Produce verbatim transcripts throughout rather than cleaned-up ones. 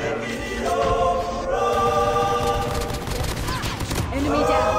Enemy down.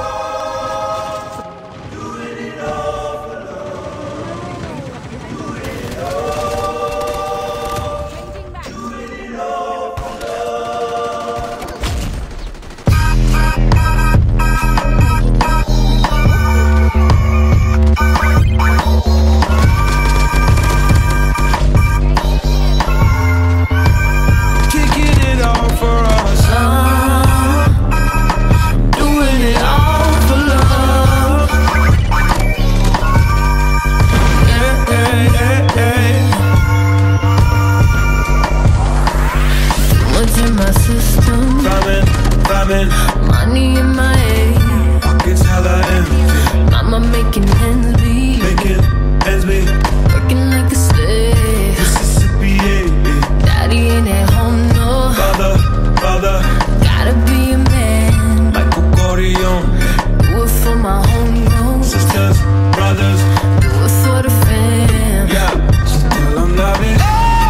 Money in my head, pockets hella empty. mama making ends meet, Making ends meet. working like a slave. Mississippi, yeah, yeah. Daddy ain't at home, no. Father, father, Gotta be a man, Michael Corleone. do it for my homegrown. Sisters, brothers, Do it for the fam. yeah. Still I'm loving.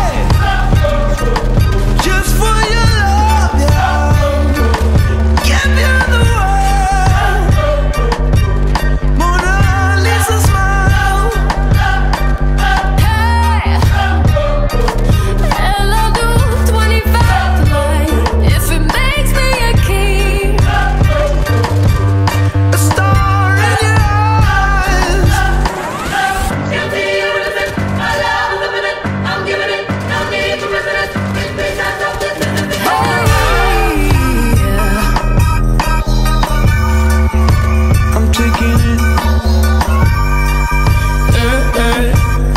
Just for your love, yeah. Give you the world. Mona Lisa smile. Hey, hell I'll do twenty-five tonight if it makes me a king. A star in your eyes. Give me a living, my love is a minute. I'm giving it, no need for resident. It's been not something to the big. I'm taking it. Eh, eh.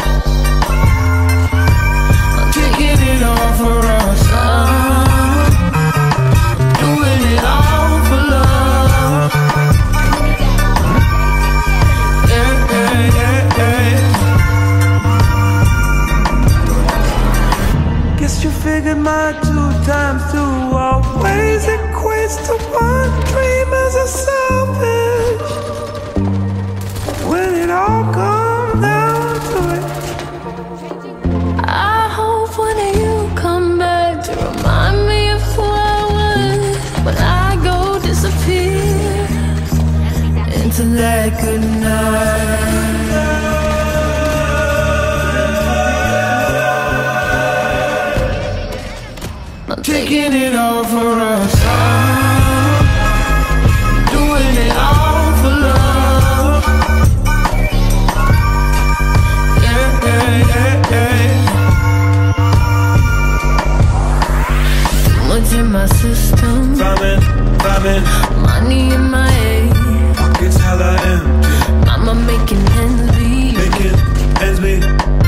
I'm taking it all for us. I'm doing it all for love. Eh, eh, eh, eh. Guess you figured my two times two always equates to one. Dreamers are selfish when it all comes down to it. I hope one of you come back to remind me of who I was when I go disappear into that good night. I'm Taking it all for us. I'm doing it all for love. Yeah, yeah, yeah, yeah. too much in my system, Vibing, vibing, money in my head, pockets hella empty. mama making ends meet, Making ends meet.